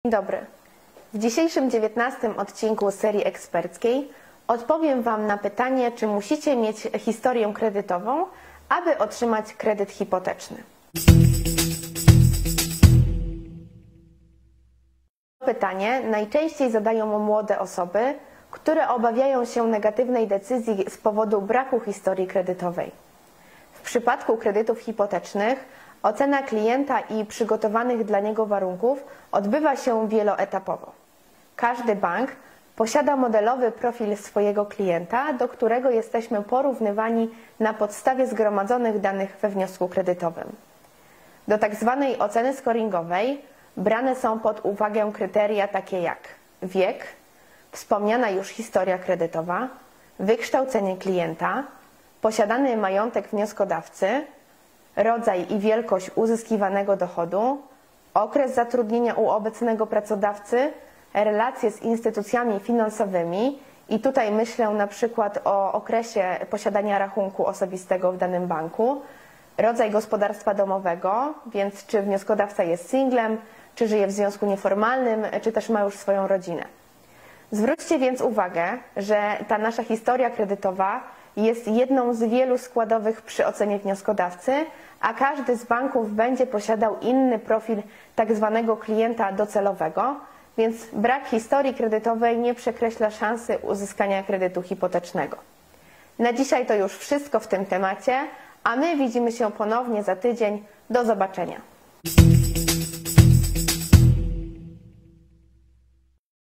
Dzień dobry. W dzisiejszym 19. odcinku serii eksperckiej odpowiem Wam na pytanie, czy musicie mieć historię kredytową, aby otrzymać kredyt hipoteczny. Pytanie najczęściej zadają młode osoby, które obawiają się negatywnej decyzji z powodu braku historii kredytowej. W przypadku kredytów hipotecznych ocena klienta i przygotowanych dla niego warunków odbywa się wieloetapowo. Każdy bank posiada modelowy profil swojego klienta, do którego jesteśmy porównywani na podstawie zgromadzonych danych we wniosku kredytowym. Do tzw. oceny scoringowej brane są pod uwagę kryteria takie jak wiek, wspomniana już historia kredytowa, wykształcenie klienta, posiadany majątek wnioskodawcy, rodzaj i wielkość uzyskiwanego dochodu, okres zatrudnienia u obecnego pracodawcy, relacje z instytucjami finansowymi i tutaj myślę na przykład o okresie posiadania rachunku osobistego w danym banku, rodzaj gospodarstwa domowego, więc czy wnioskodawca jest singlem, czy żyje w związku nieformalnym, czy też ma już swoją rodzinę. Zwróćcie więc uwagę, że ta nasza historia kredytowa jest jedną z wielu składowych przy ocenie wnioskodawcy, a każdy z banków będzie posiadał inny profil tzw. klienta docelowego, więc brak historii kredytowej nie przekreśla szansy uzyskania kredytu hipotecznego. Na dzisiaj to już wszystko w tym temacie, a my widzimy się ponownie za tydzień. Do zobaczenia.